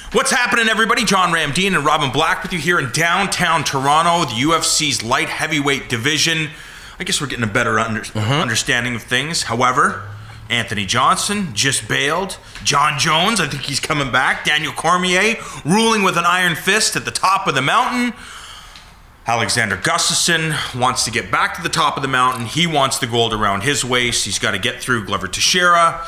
What's happening, everybody? John Ramdeen and Robin Black with you here in downtown Toronto, the UFC's light heavyweight division. I guess we're getting a better understanding of things. However, Anthony Johnson just bailed. John Jones, I think he's coming back. Daniel Cormier ruling with an iron fist at the top of the mountain. Alexander Gustafsson wants to get back to the top of the mountain. He wants the gold around his waist. He's got to get through Glover Teixeira,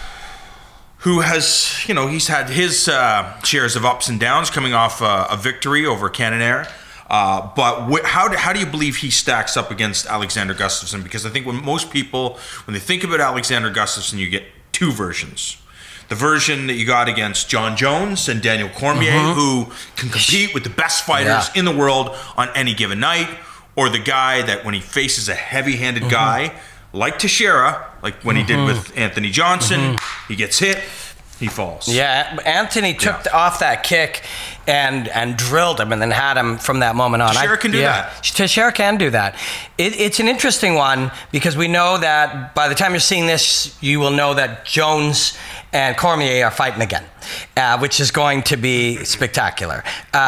who has, he's had his shares of ups and downs coming off a victory over Cannonier. But how do you believe he stacks up against Alexander Gustafsson? Because I think when most people, when they think about Alexander Gustafsson, you get two versions. The version that you got against John Jones and Daniel Cormier, who can compete with the best fighters in the world on any given night, or the guy that when he faces a heavy-handed guy, like Teixeira, like when he did with Anthony Johnson, he gets hit, he falls. Yeah, Anthony took off that kick and drilled him and then had him from that moment on. Teixeira can do that. Teixeira can do that. It's an interesting one because we know that by the time you're seeing this, you will know that Jones and Cormier are fighting again, which is going to be spectacular.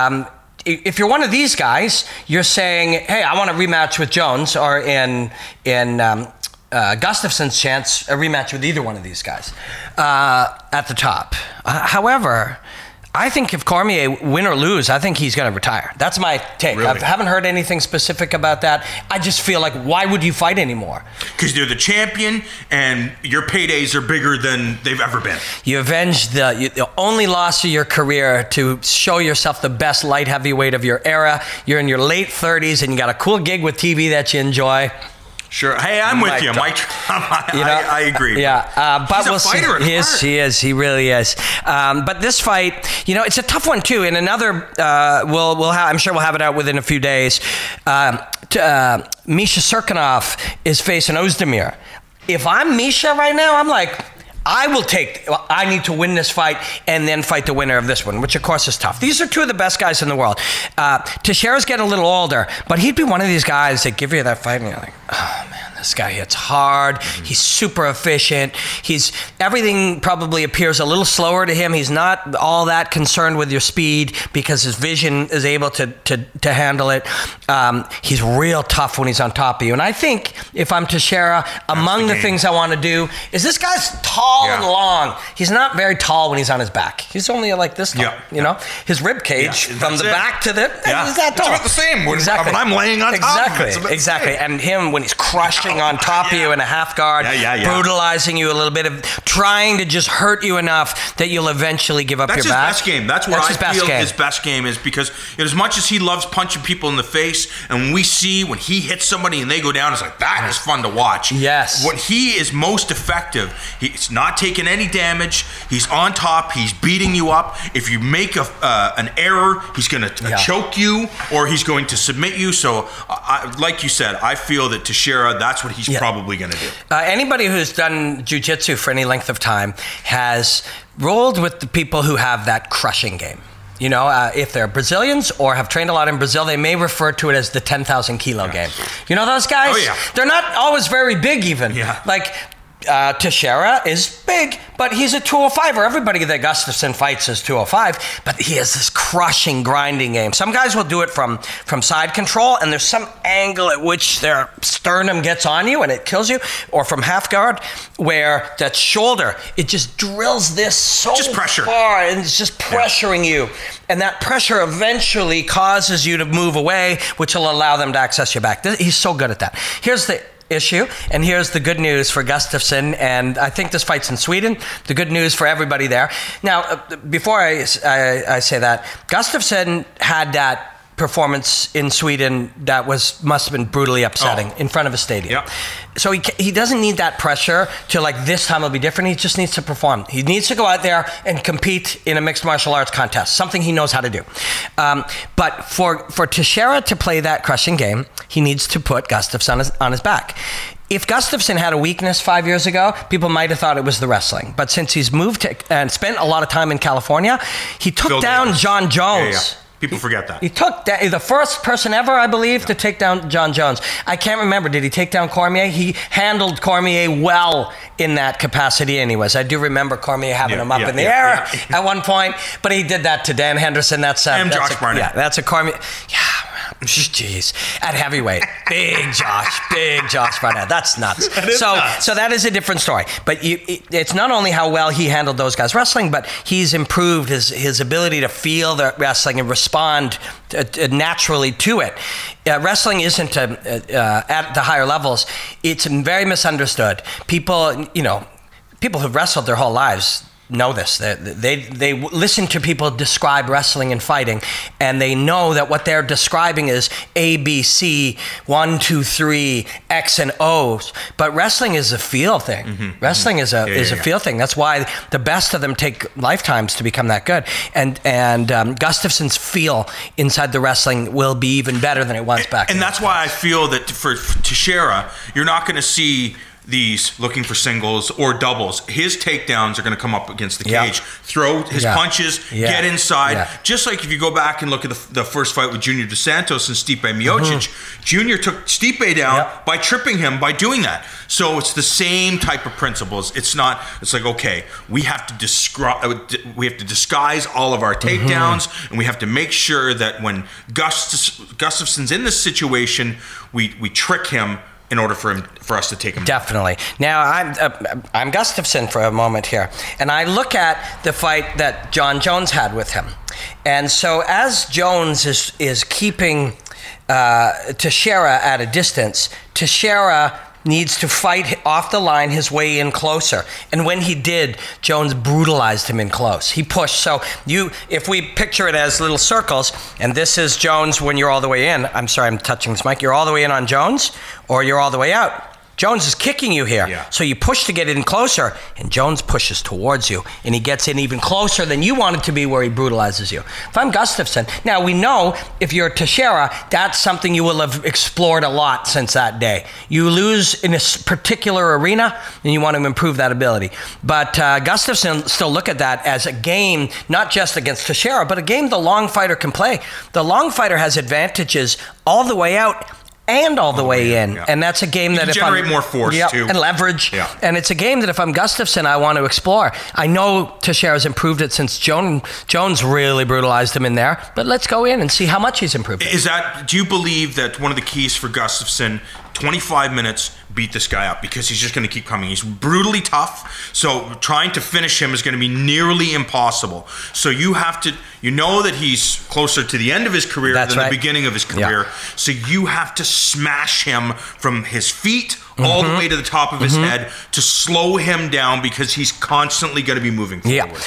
If you're one of these guys, you're saying, hey, I want a rematch with Jones, or in Gustafsson's chance, a rematch with either one of these guys at the top. However, I think if Cormier win or lose, I think he's going to retire. That's my take. Really? I haven't heard anything specific about that. I just feel like, why would you fight anymore? Because you're the champion and your paydays are bigger than they've ever been. You avenged the only loss of your career to show yourself the best light heavyweight of your era. You're in your late 30s and you got a cool gig with TV that you enjoy. Sure. Hey, I'm with you, Mike. I agree. Yeah, but he's a fighter at heart. He is. He really is. But this fight, it's a tough one too. In another, I'm sure we'll have it out within a few days. Misha Cirkunov is facing Ozdemir. If I'm Misha right now, I'm like, I need to win this fight and then fight the winner of this one, which of course is tough. These are two of the best guys in the world. Teixeira's getting a little older, but he'd be one of these guys that give you that fight and you're like, oh man, this guy hits hard. He's super efficient. Everything probably appears a little slower to him. He's not all that concerned with your speed because his vision is able to handle it. He's real tough when he's on top of you. And I think if I'm Teixeira, among the things I want to do is this guy's tall and long. He's not very tall when he's on his back. He's only like this tall, His rib cage from the back to the... He's that tall. It's about the same when I'm laying on top. Exactly. And him when he's crushing on top of you in a half guard, brutalizing you a little bit, of trying to just hurt you enough that you'll eventually give up your back. That's his best game. That's what I feel his best game is, because as much as he loves punching people in the face, and when we see when he hits somebody and they go down, it's like, that is fun to watch. Yes. When he is most effective, he's not taking any damage. He's on top. He's beating you up. If you make an error, he's going to choke you or he's going to submit you. So, like you said, I feel that Teixeira, that's what he's probably going to do. Anybody who's done jiu-jitsu for any length of time has rolled with the people who have that crushing game. If they're Brazilians or have trained a lot in Brazil, they may refer to it as the 10,000 kilo game. You know those guys? Oh, yeah. They're not always very big even. Yeah. Like, Teixeira is big, but he's a 205er. Everybody that Gustafsson fights is 205, but he has this crushing, grinding game. Some guys will do it from side control, and there's some angle at which their sternum gets on you and it kills you, or from half guard, where that shoulder, it just drills this so far, and it's just pressuring you. And that pressure eventually causes you to move away, which will allow them to access your back. He's so good at that. Here's the issue, and here's the good news for Gustafsson, and I think this fight's in Sweden. The good news for everybody there. Now, before I say that, Gustafsson had that performance in Sweden that must have been brutally upsetting in front of a stadium. Yep. So he doesn't need that pressure to like, this time will be different. He just needs to perform. He needs to go out there and compete in a mixed martial arts contest, something he knows how to do. But for Teixeira to play that crushing game, he needs to put Gustafsson on his back. If Gustafsson had a weakness 5 years ago, people might have thought it was the wrestling. But since he's moved and spent a lot of time in California, he took down John Jones. People forget that. He took the first person ever, I believe, to take down John Jones. I can't remember. Did he take down Cormier? He handled Cormier well in that capacity anyways. I do remember Cormier having him up in the air at one point, but he did that to Dan Henderson. That's Josh Barnett. Yeah, that's a Cormier. Yeah. Jeez, at heavyweight, big Josh Barnett. That's nuts. So that is a different story. But it's not only how well he handled those guys wrestling, but he's improved his ability to feel the wrestling and respond naturally to it. Wrestling isn't at the higher levels. It's very misunderstood. People who've wrestled their whole lives know this. They listen to people describe wrestling and fighting, and they know that what they're describing is A, B, C, 1, 2, 3, X and O's. But wrestling is a feel thing. Mm-hmm. Wrestling is a feel thing. That's why the best of them take lifetimes to become that good. And Gustafsson's feel inside the wrestling will be even better than it was back then. And that's why I feel that for Teixeira, you're not going to see these looking for singles or doubles. His takedowns are going to come up against the cage, throw his punches, get inside. Just like if you go back and look at the first fight with Junior Dos Santos and Stipe Miocic, Junior took Stipe down by tripping him by doing that. So it's the same type of principles. It's like, okay, we have to disguise all of our takedowns, and we have to make sure that when Gustafsson's in this situation, we trick him in order for us to take him. Definitely. Now, I'm Gustafsson for a moment here, and I look at the fight that John Jones had with him. And so as Jones is keeping Teixeira at a distance, Teixeira needs to fight off the line his way in closer. And when he did, Jones brutalized him in close. He pushed. So if we picture it as little circles, and this is Jones when you're all the way in. I'm sorry, I'm touching this mic. You're all the way in on Jones, or you're all the way out. Jones is kicking you here. Yeah. So you push to get in closer, and Jones pushes towards you, and he gets in even closer than you want it to be, where he brutalizes you. If I'm Gustafsson, now we know if you're Teixeira, that's something you will have explored a lot since that day. You lose in a particular arena, and you want to improve that ability. But Gustafsson still look at that as a game, not just against Teixeira, but a game the long fighter can play. The long fighter has advantages all the way out and all the way in. Yeah. And that's a game that if generate more force too. And leverage. Yeah. And it's a game that if I'm Gustafsson, I want to explore. I know Teixeira's improved it since Jones really brutalized him in there, but let's go in and see how much he's improved it. Do you believe that one of the keys for Gustafsson, 25 minutes, beat this guy up, because he's just going to keep coming. He's brutally tough, so trying to finish him is going to be nearly impossible. So you know that he's closer to the end of his career than the beginning of his career. Yeah. So you have to smash him from his feet all the way to the top of his head to slow him down, because he's constantly going to be moving forward. Yeah,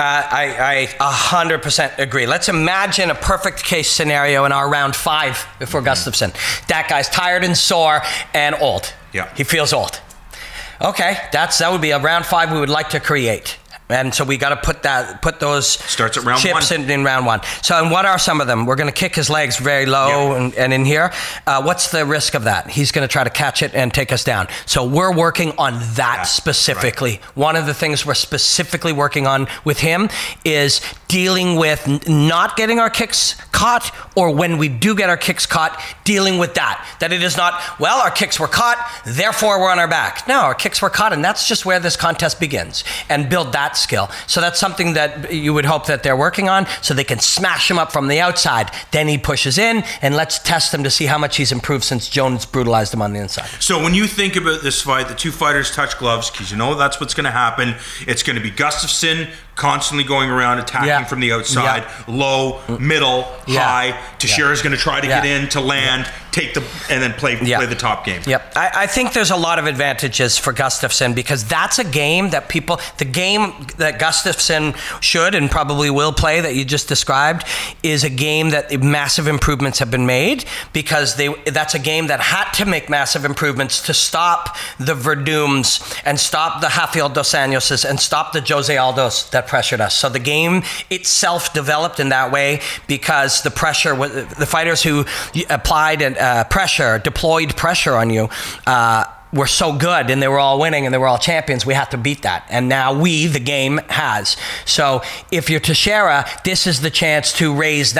I 100% agree. Let's imagine a perfect case scenario in our round 5 for Gustafsson. That guy's tired and sore and old. Yeah. He feels old. Okay, that would be a round 5 we would like to create. And so we got to put those starts at round chips 1. in round 1. So, and what are some of them? We're going to kick his legs very low and in here. What's the risk of that? He's going to try to catch it and take us down. So we're working on that specifically. Right. One of the things we're specifically working on with him is dealing with not getting our kicks caught, or when we do get our kicks caught, dealing with that. That it is not, well, our kicks were caught, therefore we're on our back. No, our kicks were caught, and that's just where this contest begins. And build that skill. So that's something that you would hope that they're working on, so they can smash him up from the outside. Then he pushes in, and let's test him to see how much he's improved since Jones brutalized him on the inside. So when you think about this fight, the two fighters touch gloves, because you know that's what's going to happen. It's going to be Gustafsson constantly going around attacking from the outside, low, middle, high. Teixeira's going to try to get in to land, and then play the top game. Yep. I think there's a lot of advantages for Gustafsson, because that's a game that the game that Gustafsson should and probably will play that you just described is a game that massive improvements have been made, because that's a game that had to make massive improvements to stop the Verdums and stop the Rafael Dos Anjoses and stop the Jose Aldos that pressured us. So the game itself developed in that way, because the pressure, the fighters who applied and deployed pressure on you, were so good, and they were all winning, and they were all champions. We have to beat that. And now the game has. So if you're Teixeira, this is the chance to raise that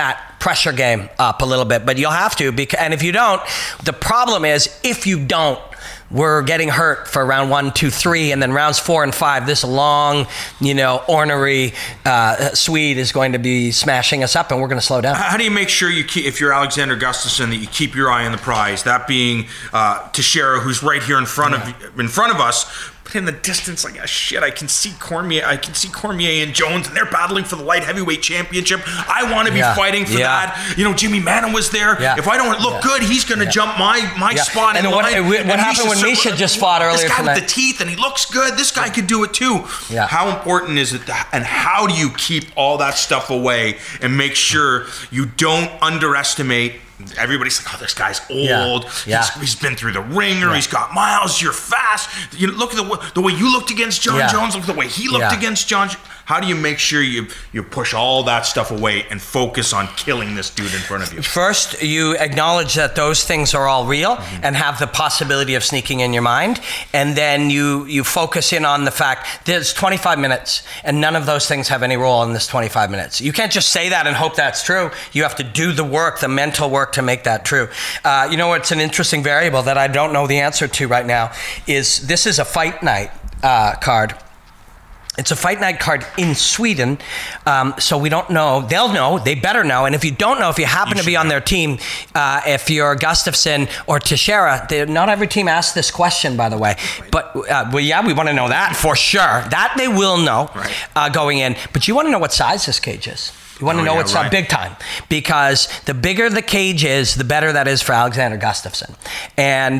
pressure game up a little bit, but you'll have to. And if you don't, the problem is if you don't, we're getting hurt for round 1, 2, 3, and then rounds 4 and 5. This long, ornery Swede is going to be smashing us up, and we're going to slow down. How do you make sure if you're Alexander Gustafsson, that you keep your eye on the prize? That being Teixeira, who's right here in front of us. But in the distance, like, shit, I can see Cormier and Jones, and they're battling for the light heavyweight championship. I want to be fighting for that. Jimmy Manuwa was there. Yeah. If I don't look good, he's going to jump my spot. And what happened when Misha just fought earlier tonight? This guy tonight with the teeth, and he looks good. This guy could do it too. Yeah. How important is it, and how do you keep all that stuff away and make sure you don't underestimate? Everybody's like, oh, this guy's old. Yeah. He's been through the ringer. Yeah. He's got miles. You're fast. Look at the way you looked against John Jones. Look at the way he looked against John. How do you make sure you push all that stuff away and focus on killing this dude in front of you? First, you acknowledge that those things are all real and have the possibility of sneaking in your mind. And then you focus in on the fact there's 25 minutes and none of those things have any role in this 25 minutes. You can't just say that and hope that's true. You have to do the work, the mental work to make that true. What's an interesting variable that I don't know the answer to right now is this is a fight night card. It's a fight night card in Sweden, so we don't know. They'll know. They better know. And if you don't know, if you happen to be on their team, if you're Gustafsson or Teixeira, not every team asks this question, by the way. But, we want to know that for sure. That they will know going in. But you want to know what size this cage is. You want to know it's big time, because the bigger the cage is, the better that is for Alexander Gustafsson. And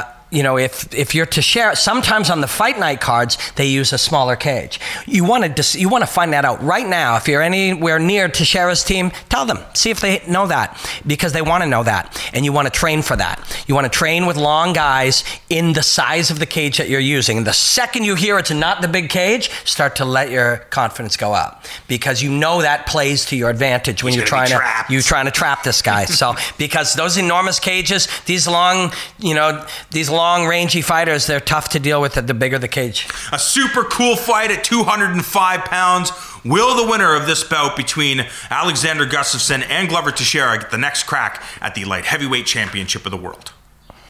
if you're Teixeira, sometimes on the fight night cards they use a smaller cage. You want to find that out right now. If you're anywhere near Teixeira's team, tell them, see if they know that, because they want to know that, and you want to train for that. You want to train with long guys in the size of the cage that you're using. And the second you hear it's not the big cage, start to let your confidence go up, because that plays to your advantage when you're trying to trap this guy. So because those enormous cages, these long rangy fighters, they're tough to deal with at the bigger the cage. A super cool fight at 205 pounds. Will the winner of this bout between Alexander Gustafsson and Glover Teixeira get the next crack at the light heavyweight championship of the world?